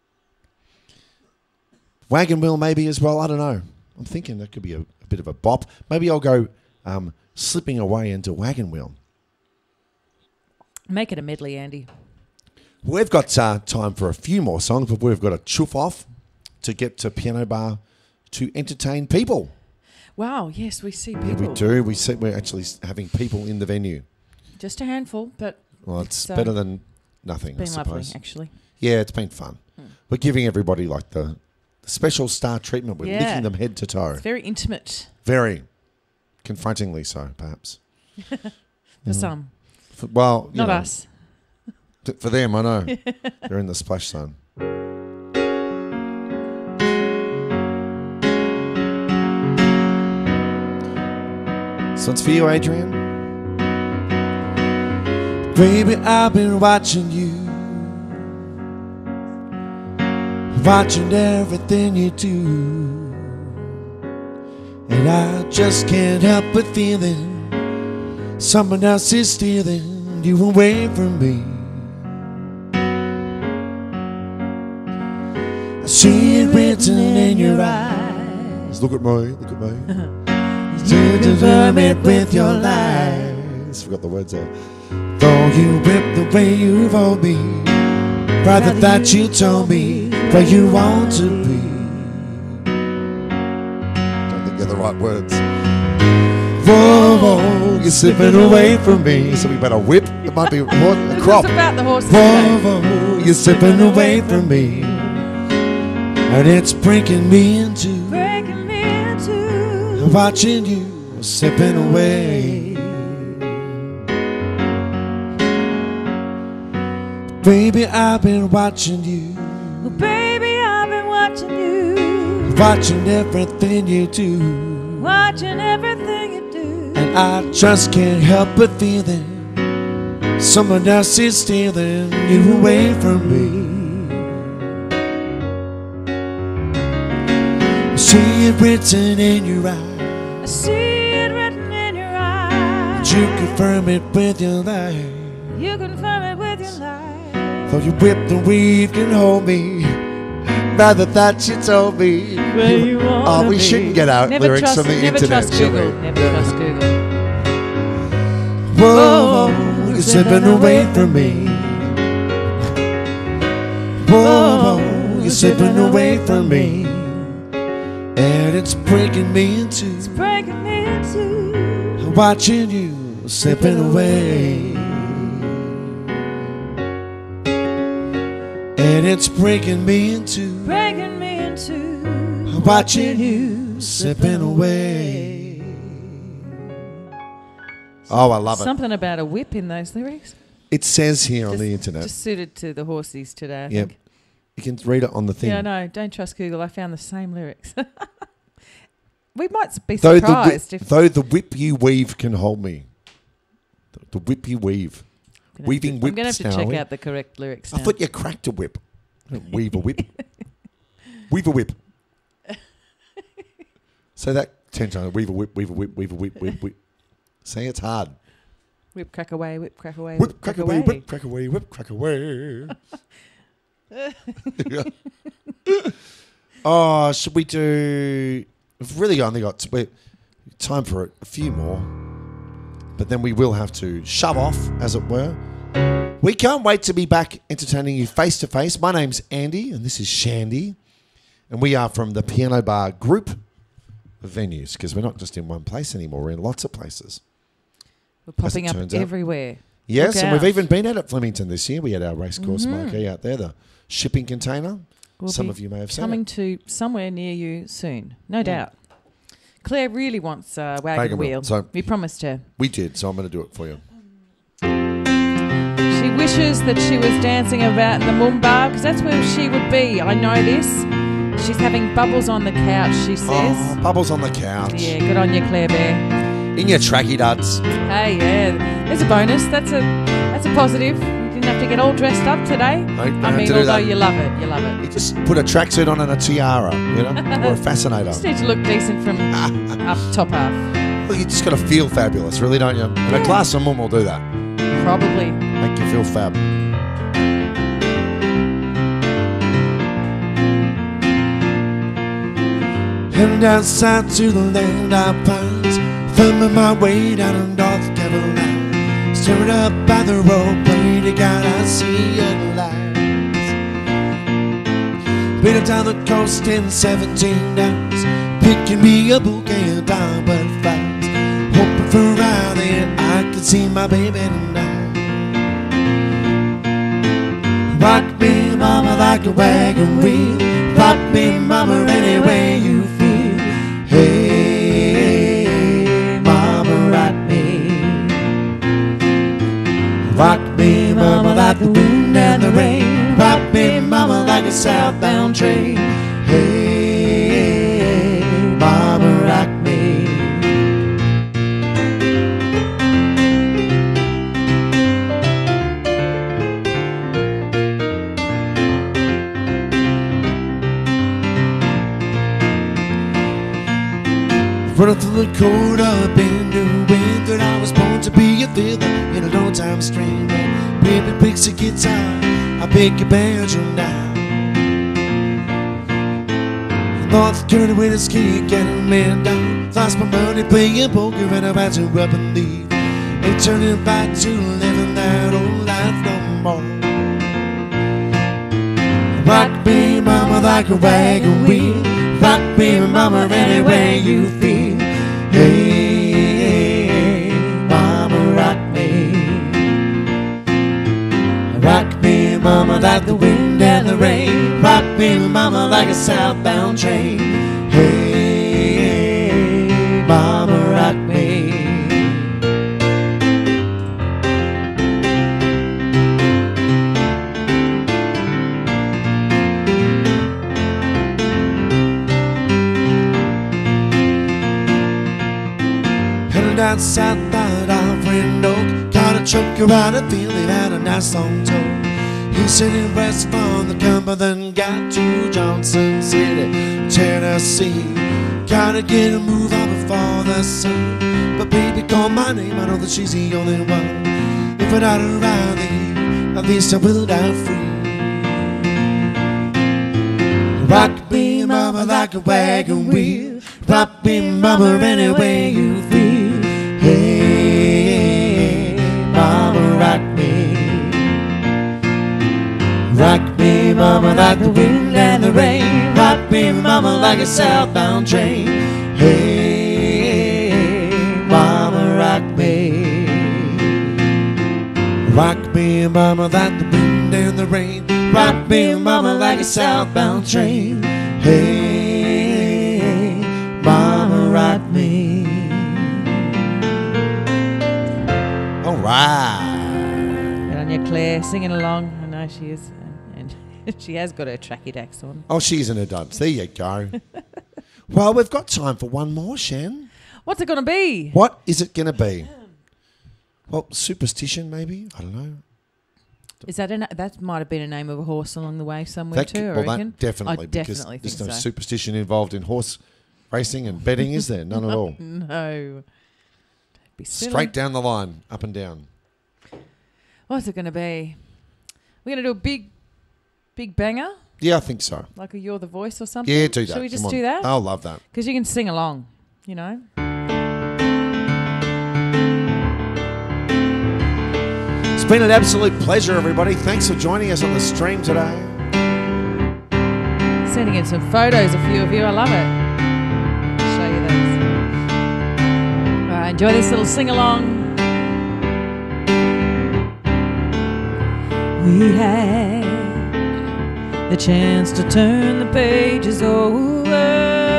Wagon Wheel maybe as well. I don't know. I'm thinking that could be a, a bit of a bop. Maybe I'll go um, Slipping Away into Wagon Wheel. Make it a medley, Andy. We've got uh, time for a few more songs, but we've got a chuff off to get to Piano Bar to entertain people. Wow, yes, we see people. Yeah, we do. We see, we're actually having people in the venue. Just a handful, but Well, it's So, better than nothing, it's I been lovely, suppose. actually. Yeah, it's been fun. Hmm. We're giving everybody like the, the special star treatment. We're Yeah. licking them head to toe. It's very intimate Very confrontingly so, perhaps. for some. For, well, you Not know, us. th- for them, I know. They're in the splash zone. So it's for you, Adrian. Baby, I've been watching you, watching everything you do, and I just can't help but feeling someone else is stealing you away from me. I see it written in your eyes. Look at me, look at me. You deserve it with your lies. Forgot the words there. Though you whip the way you've owed me, rather that you told me where you want to be. Don't think they're the right words. Whoa, whoa, you're slipping away from me. Something about a whip. It might be a, a crop. It's about the horse. Whoa, whoa, you're slipping away from me. And it's breaking me into, breaking me into watching you slipping away. Baby, I've been watching you. Well, baby, I've been watching you. Watching everything you do. Watching everything you do. And I just can't help but feeling someone else is stealing you away from me. I see it written in your eyes. I see it written in your eyes. You confirm it with your life. You confirm it with your life. Though you whip and weave can hold me. Rather that you told me. Where you wanna Oh, we be. shouldn't get out Never lyrics trust, from the never internet, trust shall we? Google. Never trust Google. Whoa, you're slipping away from me. Whoa, you're slipping away from me. And it's breaking me into, It's breaking me into watching you slipping away. And it's breaking me into, breaking me into watching you slipping away. Oh, I love it. Something about a whip in those lyrics. It says here on Just- the internet. Just suited to the horsies today, I Yep. think. You can read it on the thing. Yeah, no, don't trust Google. I found the same lyrics. We might be Though the, surprised whip, if though the whip you weave can hold me. The, the whip you weave. I'm gonna Weaving have to, I'm going whips, to have to check Howie. out the correct lyrics I now. thought you cracked a whip. Weave a whip. Weave a whip. Say that ten times. Weave a whip, weave a whip, weave a whip, whip, whip. Say it's hard. Whip, crack away, whip, crack away, Whip, crack away, whip, crack away, whip, crack away. Oh, should we do... We've really only got we time for a, a few more. But then we will have to shove off, as it were. We can't wait to be back entertaining you face to face. My name's Andy, and this is Shandy. And we are from the Piano Bar group of venues, because we're not just in one place anymore. We're in lots of places. We're popping As it up turns out. everywhere. Yes, Look and we've out. even been out at Flemington this year. We had our racecourse Mhm. marquee out there, the shipping container. We'll Some be of you may have seen coming it. to somewhere near you soon, no doubt. Claire really wants a wagon, Wagon wheel. wheel. So- we promised her. We did, so I'm going to do it for you. She wishes that she was dancing about in the moon bar, because that's where she would be. I know this. She's having bubbles on the couch, she says. Oh, bubbles on the couch. Yeah, good on you, Claire Bear. In your tracky duds. Hey, yeah, there's a bonus. That's a that's a positive. You didn't have to get all dressed up today. No, don't I have mean, to do although that. you love it, you love it. You just put a tracksuit on and a tiara, you know, or a fascinator. Just need to look decent from up top half. Well, you just got to feel fabulous, really, don't you? And a class of mum will do that. Probably. Make you feel fab. Heading outside to the land I pines, thumbing my way down in North Carolina, staring up by the roadway to God I see your lights. Been up down the coast in seventeen hours, picking me a bouquet of diamond flowers, hoping for a ride that I could see my baby tonight. Rock me, mama, like a wagon wheel. Rock me, mama, any way you feel. Hey, mama, rock me. Rock me, mama, like the wind and the rain. Rock me, mama, like a southbound train. Hey, mama, rock me. Running through the cold up in the wind, that I was born to be a fiddler in a long-time string. Baby picks a guitar, I pick a banjo now. North Carolina with a ski, getting man down. Lost my money playing poker and I had to up and leave. Ain't turning back to living that old life no more. Rock me, mama, like a wagon wheel. Rock me, mama, any way you feel. Hey, mama, like the wind and the rain. Rock me, mama, like a southbound train. Hey, mama, rock me. Down south by our friend Oak, got a truck around a field, they've had a nice long tow. He's sitting west from the Cumberland, got to Johnson City, Tennessee. Gotta get a move on before the sun. But baby, call my name, I know that she's the only one. If we're not around the heat, at least I will die free. Rock me, mama, like a wagon wheel. Rock me, mama, any way you feel. Hey, mama, rock me. Rock me, mama, like the wind and the rain. Rock me, mama, like a southbound train. Hey, mama, rock me. Rock me, mama, like the wind and the rain. Rock me, mama, like a southbound train. Hey, mama, rock me. All right. Good on you, Claire, singing along. I know she is. And she has got her tracky dacks on. Oh, she's in her duds. There you go. Well, we've got time for one more, Shan. What's it going to be? What is it going to be? Well, superstition, maybe? I don't know. Is that a na- that might have been a name of a horse along the way somewhere That, too, I well, reckon? that definitely, I because definitely think there's no so. superstition involved in horse racing and betting, is there? None at all. No. Don't be silly. Straight down the line, up and down. What's it going to be? We're going to do a big, big banger? Yeah, I think so. Like a You're the Voice or something? Yeah, do that. Should we just Come on. do that? I'll love that. Because you can sing along, you know? It's been an absolute pleasure, everybody. Thanks for joining us on the stream today. Sending in some photos, a few of you. I love it. I'll show you those. All right, enjoy this little sing-along. We had the chance to turn the pages over.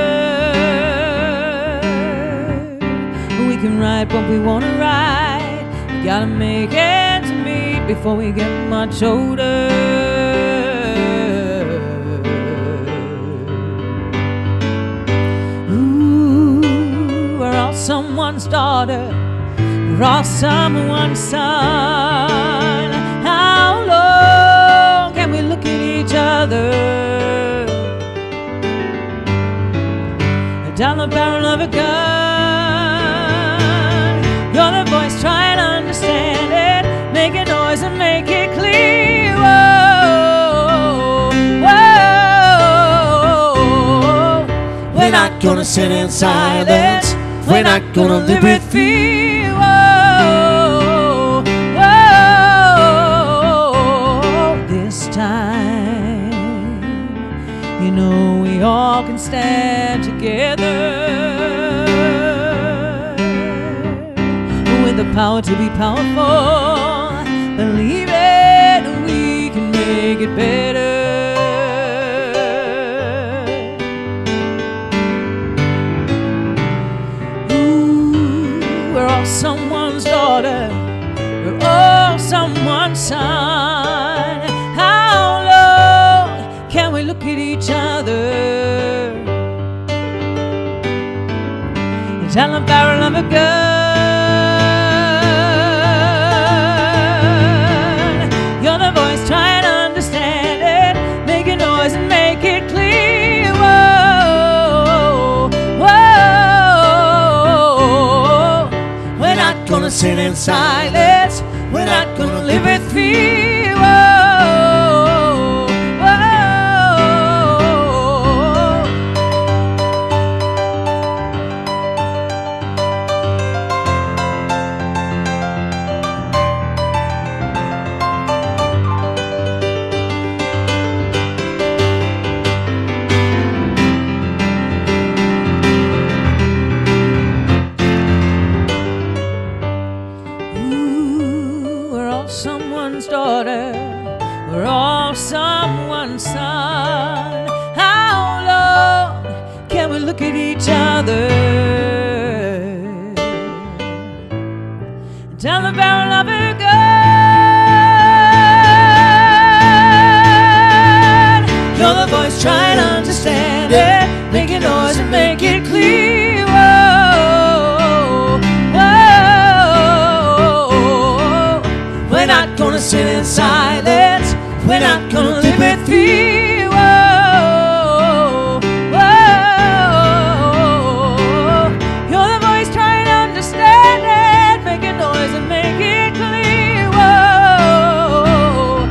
We can write what we want to write. We gotta make ends meet before we get much older. Ooh, we're all someone's daughter. We're all someone's son. How long can we look at each other down the barrel of a gun? You're the voice, try and understand it. Make a noise and make it clear. Whoa, whoa. We're not gonna sit in silence. We're not gonna live with fear. Whoa, whoa. This time, you know we all can stand together. With the power to be powerful, believe it, we can make it better. Ooh, we're all someone's daughter, we're all someone's son. How long can we look at each other down the barrel of a gun? Try and understand it, make a noise and make it clear. Whoa, whoa. We're not gonna sit in silence. We're not gonna live with fear. Whoa, whoa. sun. How long can we look at each other down the barrel of a gun? You're the voice, try and understand it. Make a noise and make it clear. Whoa, whoa. We're not gonna sit in silence. We're not gonna live with fear. Whoa, whoa. You're the voice, try and understand it. Make a noise and make it clear. Whoa,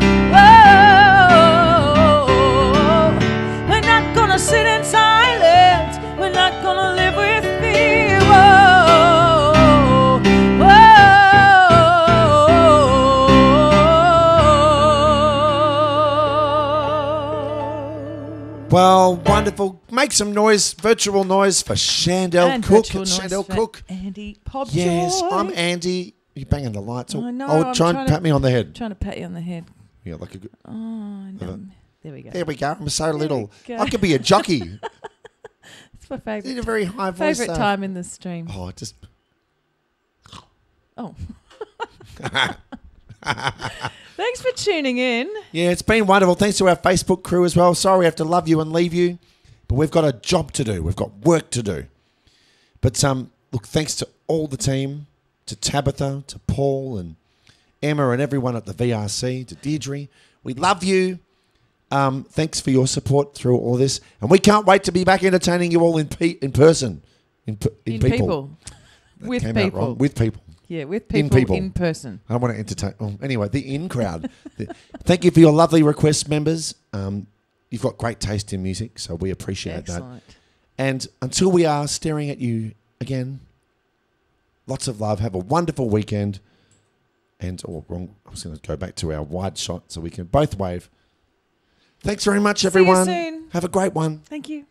whoa. We're not gonna sit in silence. We're not gonna live with fear. Whoa, whoa. Well, wonderful. Make some noise, virtual noise for Shandell And Cook. virtual noise Shandell for Cook. Andy Popjoy. Yes, I'm Andy. You're banging the lights. I know, Oh, I'm try and trying to- pat me on the head. Trying to pat you on the head. Yeah, like a good. Oh, no. There we go. There we go. I'm so little. go. I could be a jockey. It's my Need favourite a very high voice. favourite uh, time in the stream. Oh, just. Oh. Thanks for tuning in. Yeah, it's been wonderful. Thanks to our Facebook crew as well. Sorry we have to love you and leave you, but we've got a job to do. We've got work to do. But um, look, thanks to all the team, to Tabitha, to Paul and Emma and everyone at the V R C, to Deirdre. We love you. Um, thanks for your support through all this. And we can't wait to be back entertaining you all in pe- in person. In, pe- in, In people. people. That With came out people. wrong. With people. Yeah, with In people in, people. person. I don't want to entertain. Oh, anyway, the in crowd. The- thank you for your lovely requests, members. Um, you've got great taste in music, so we appreciate that. Excellent. And until we are staring at you again, lots of love. Have a wonderful weekend. And, oh, wrong. I was going to go back to our wide shot so we can both wave. Thanks very much, you everyone. soon. Have a great one. Thank you.